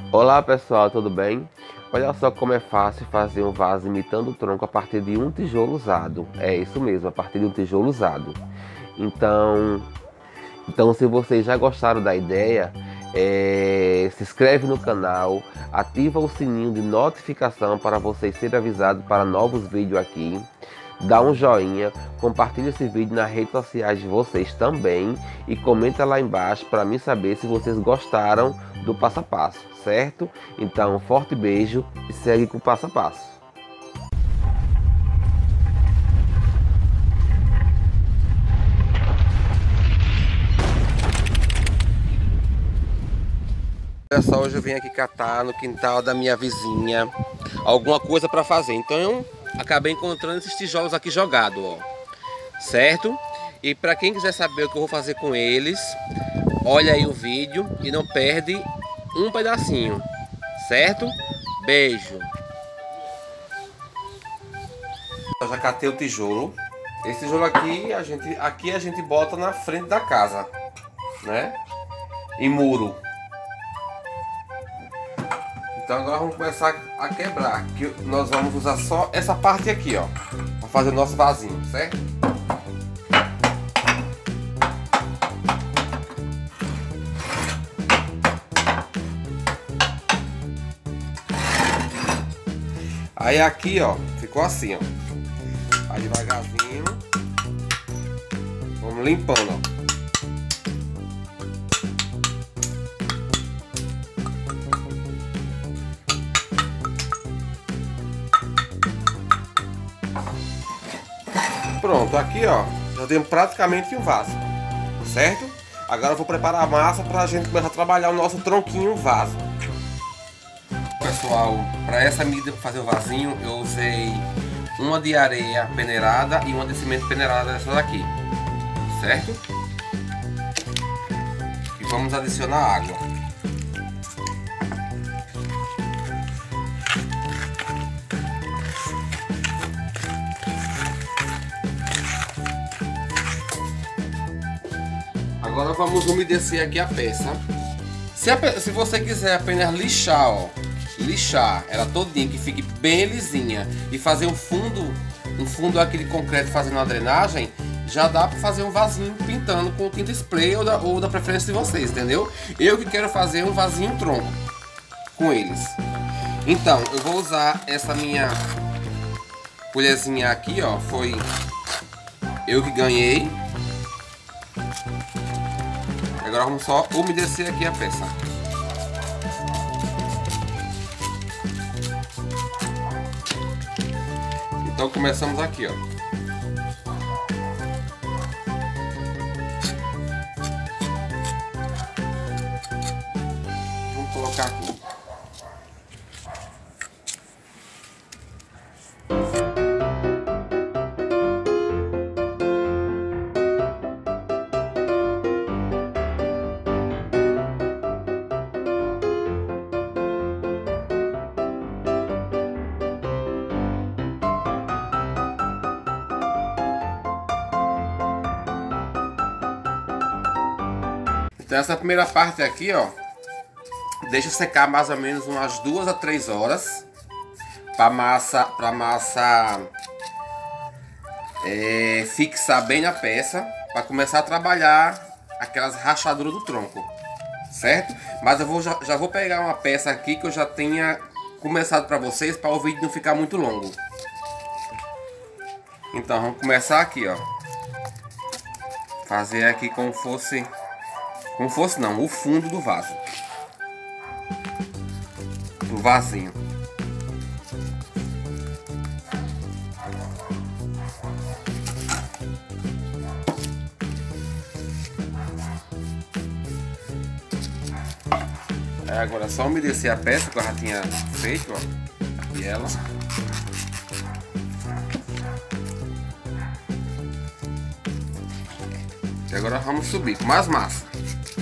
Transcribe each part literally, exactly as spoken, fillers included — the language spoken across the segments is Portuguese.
Olá pessoal, tudo bem? Olha só como é fácil fazer um vaso imitando o tronco a partir de um tijolo usado. É isso mesmo, a partir de um tijolo usado. Então, então se vocês já gostaram da ideia, é, se inscreve no canal, ativa o sininho de notificação para vocês serem avisados para novos vídeos aqui. Dá um joinha, compartilha esse vídeo nas redes sociais de vocês também e comenta lá embaixo para mim saber se vocês gostaram do passo a passo, certo? Então, um forte beijo e segue com o passo a passo. Olha só, hoje eu vim aqui catar no quintal da minha vizinha alguma coisa para fazer. Então eu acabei encontrando esses tijolos aqui jogados, ó, certo? E para quem quiser saber o que eu vou fazer com eles, olha aí o vídeo e não perde um pedacinho, certo? Beijo! Eu já catei o tijolo. Esse tijolo aqui a gente, aqui a gente bota na frente da casa, né? Em muro. Então agora vamos começar a quebrar, que nós vamos usar só essa parte aqui, ó, para fazer o nosso vasinho, certo? Aí aqui, ó, ficou assim, ó. Vai devagarzinho. Vamos limpando, ó. Pronto, aqui ó, já temos praticamente um vaso, certo? Agora eu vou preparar a massa para a gente começar a trabalhar o nosso tronquinho vaso. Pessoal, para essa medida para fazer o vasinho, eu usei uma de areia peneirada e uma de cimento peneirada dessa daqui, certo? E vamos adicionar água. Agora vamos umedecer aqui a peça. Se, a, se você quiser apenas lixar, ó, lixar ela todinha, que fique bem lisinha, e fazer um fundo, um fundo aquele concreto fazendo a drenagem, já dá para fazer um vasinho pintando com tinta spray ou da, ou da preferência de vocês, entendeu? Eu que quero fazer um vasinho tronco com eles. Então, eu vou usar essa minha colherzinha aqui, ó, foi eu que ganhei. Agora vamos só umedecer aqui a peça. Então começamos aqui, ó. Vamos colocar aqui. Então essa primeira parte aqui, ó, deixa secar mais ou menos umas duas a três horas para massa, para massa é, fixar bem na peça, para começar a trabalhar aquelas rachaduras do tronco, certo? Mas eu vou, já, já vou pegar uma peça aqui que eu já tenha começado para vocês, para o vídeo não ficar muito longo. Então vamos começar aqui, ó, fazer aqui como fosse Como fosse não, o fundo do vaso. Do vasinho. Aí agora é só umedecer a peça que eu já tinha feito, ó. E ela. E agora vamos subir com mais massa.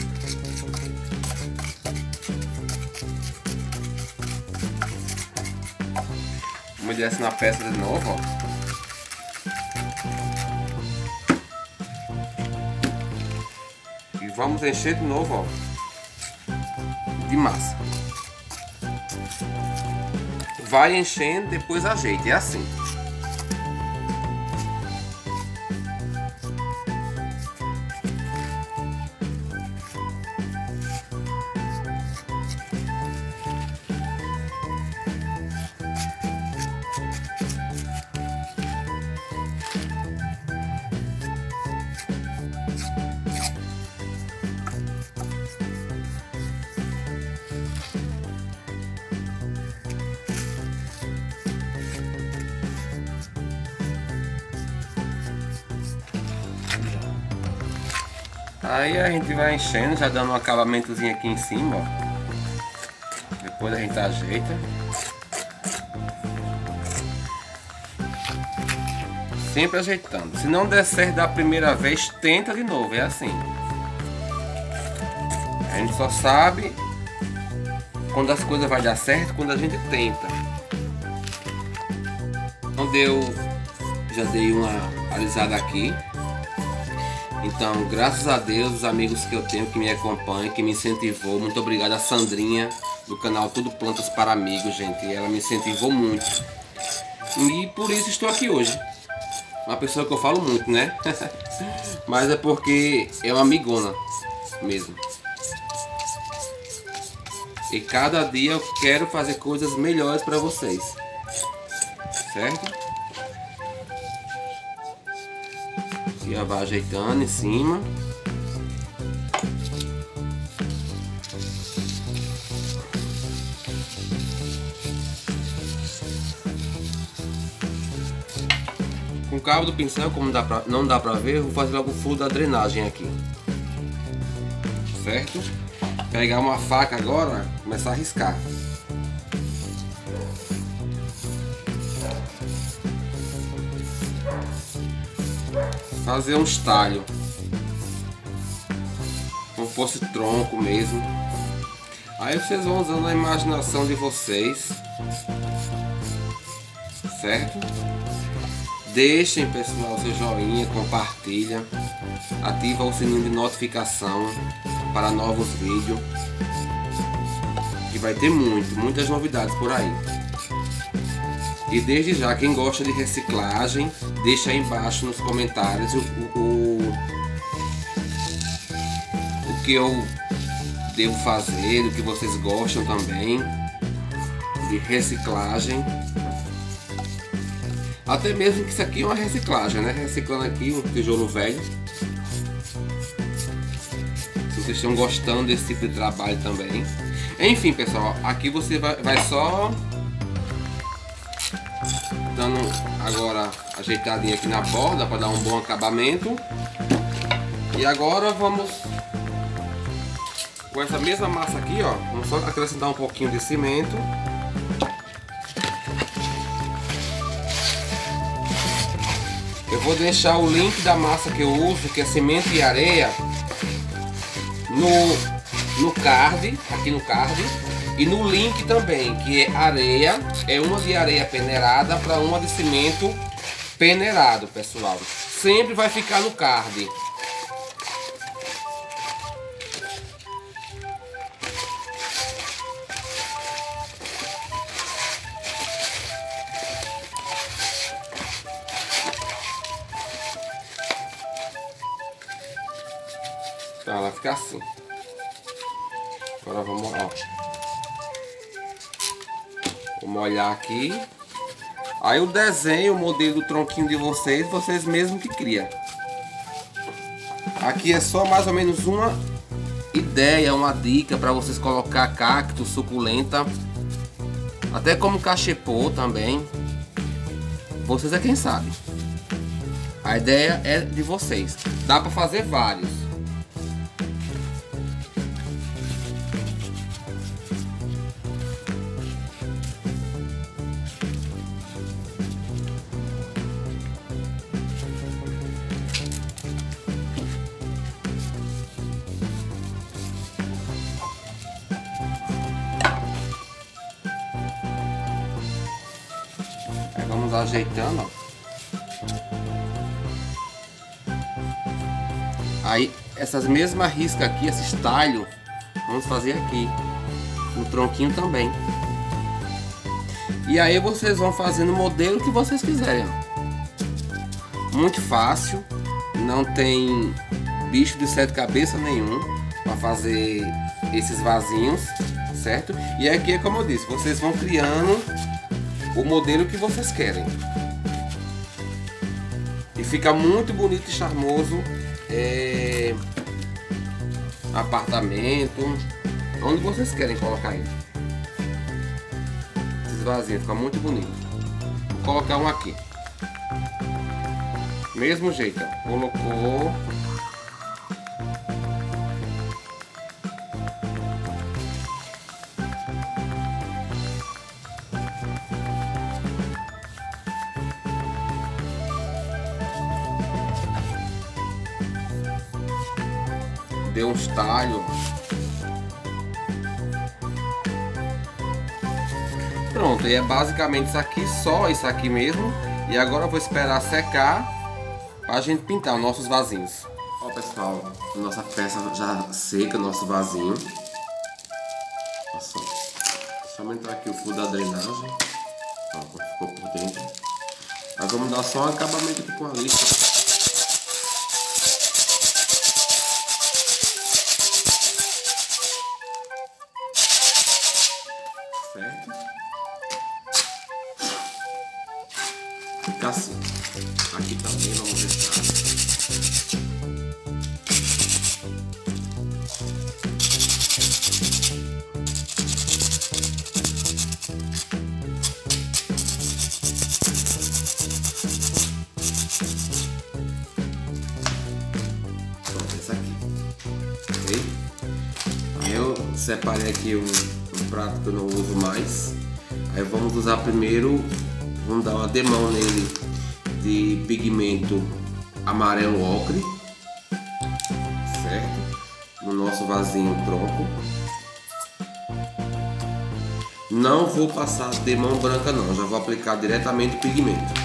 Umedece na peça de novo, ó. E vamos encher de novo, ó, de massa. vai enchendo, depois ajeita, é assim. Aí a gente vai enchendo, já dando um acabamentozinho aqui em cima, ó. Depois a gente ajeita. Sempre ajeitando. Se não der certo da primeira vez, tenta de novo, é assim. A gente só sabe quando as coisas vai dar certo quando a gente tenta. Não deu, já dei uma alisada aqui. Então, graças a Deus, os amigos que eu tenho que me acompanham, que me incentivou, muito obrigado a Sandrinha do canal Tudo Plantas para Amigos, gente. Ela me incentivou muito e por isso estou aqui hoje. Uma pessoa que eu falo muito, né? Mas é porque é uma amigona mesmo. E cada dia eu quero fazer coisas melhores para vocês, certo? E já vai ajeitando em cima. Com o cabo do pincel, como dá pra, não dá pra ver, eu vou fazer logo o furo da drenagem aqui. Certo? Pegar uma faca agora, começar a riscar. Fazer um estalho, como fosse tronco mesmo. Aí vocês vão usando a imaginação de vocês, certo? Deixem, pessoal, seu joinha, compartilha, ativa o sininho de notificação para novos vídeos, que vai ter muito, muitas novidades por aí. E desde já, quem gosta de reciclagem, deixa aí embaixo nos comentários o, o, o que eu devo fazer, o que vocês gostam também de reciclagem. Até mesmo que isso aqui é uma reciclagem, né? Reciclando aqui um tijolo velho. Se vocês estão gostando desse tipo de trabalho também. Enfim, pessoal, aqui você vai, vai só dando agora ajeitadinho aqui na borda para dar um bom acabamento. E agora vamos com essa mesma massa aqui, ó, vamos só acrescentar um pouquinho de cimento. Eu vou deixar o link da massa que eu uso, que é cimento e areia, no, no card, aqui no card. E no link também, que é areia, é uma de areia peneirada para uma de cimento peneirado, pessoal. Sempre vai ficar no card. Então vai ficar assim. Agora vamos, ó. Vou molhar aqui. Aí o desenho, o modelo do tronquinho de vocês, vocês mesmos que criam. Aqui é só mais ou menos uma ideia, uma dica para vocês colocar cacto, suculenta, até como cachepô também. Vocês é quem sabe. A ideia é de vocês. Dá para fazer vários. Vamos ajeitando, ó. Aí essas mesmas riscas aqui, esse estalho, vamos fazer aqui no tronquinho também. E aí vocês vão fazendo o modelo que vocês quiserem. Muito fácil, não tem bicho de sete cabeças nenhum para fazer esses vasinhos, certo? E aqui é como eu disse, vocês vão criando o modelo que vocês querem. E fica muito bonito e charmoso. É... apartamento, onde vocês querem colocar ele. Esses vasinhos, fica muito bonito. Vou colocar um aqui. Mesmo jeito, ó. Colocou. Deu uns talhos. Pronto, e é basicamente isso aqui, só isso aqui mesmo. E agora eu vou esperar secar pra gente pintar os nossos vasinhos. Ó pessoal, nossa peça já seca, nosso vasinho. Olha só. Deixa eu aumentar aqui o fio da drenagem. Ó, ficou por dentro. Nós vamos dar só um acabamento aqui com a lixa. Fica assim. Aqui também vamos deixar. Pronto, esse aqui. Ok? Aí eu separei aqui um, um prato que eu não uso mais. Aí vamos usar primeiro. Vamos dar uma demão nele de pigmento amarelo ocre, certo? No nosso vasinho tronco. Não vou passar demão branca não, já vou aplicar diretamente o pigmento.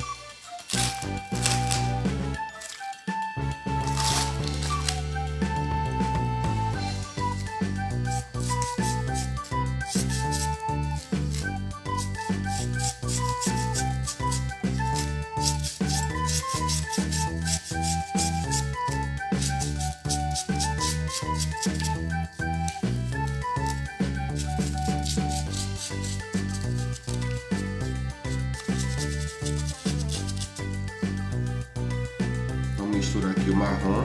Misturar aqui o marrom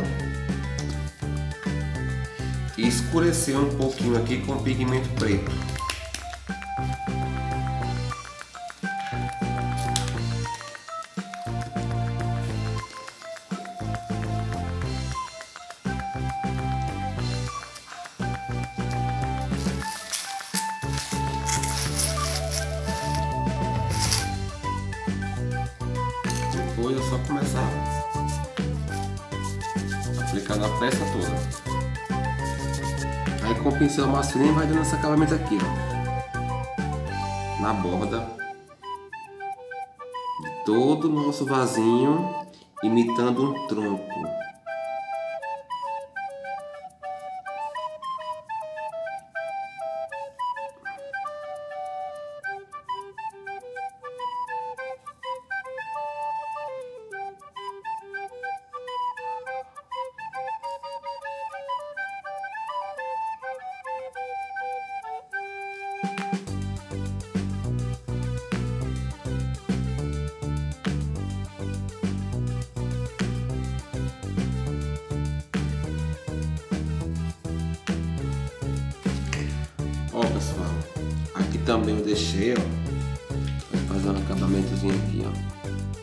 e escurecer um pouquinho aqui com pigmento preto. Depois é só começar aplicar na peça toda. Aí com o pincel mais fininho vai dando esse acabamento aqui, ó, na borda de todo o nosso vasinho, imitando um tronco. Ó pessoal, aqui também eu deixei, ó, vou fazer um acabamentozinho aqui, ó.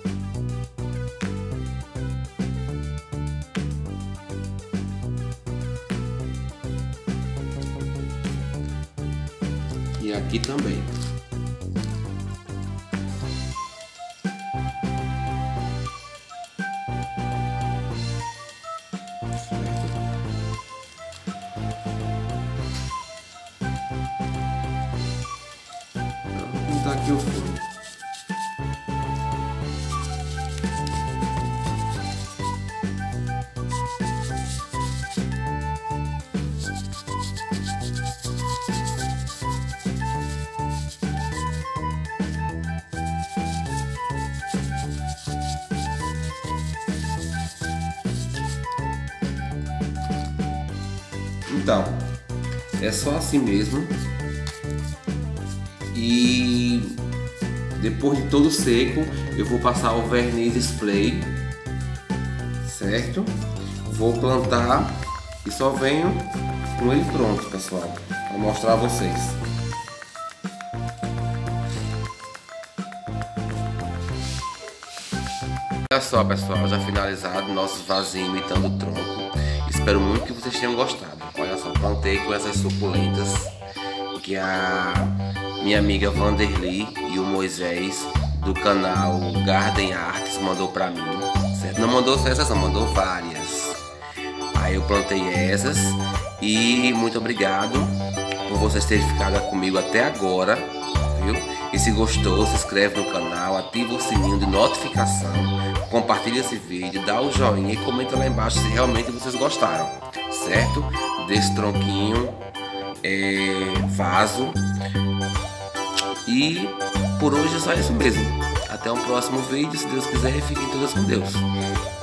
E aqui também. Tá aqui o fundo. Então, é só assim mesmo. E depois de todo seco, eu vou passar o verniz spray, certo? Vou plantar e só venho com ele pronto, pessoal, para mostrar a vocês. Olha só, pessoal, já finalizado nosso vasinho imitando o tronco. Espero muito que vocês tenham gostado. Olha só, plantei com essas suculentas que a minha amiga Vanderly e o Moisés do canal Garden Arts mandou pra mim, certo? Não mandou só essas, não, mandou várias. Aí eu plantei essas e muito obrigado por vocês terem ficado comigo até agora, viu? E se gostou, se inscreve no canal, ativa o sininho de notificação, compartilha esse vídeo, dá o joinha e comenta lá embaixo se realmente vocês gostaram, certo? Desse tronquinho, é, vaso. E por hoje é só isso mesmo. Até um próximo vídeo, se Deus quiser, e fiquem todos com Deus.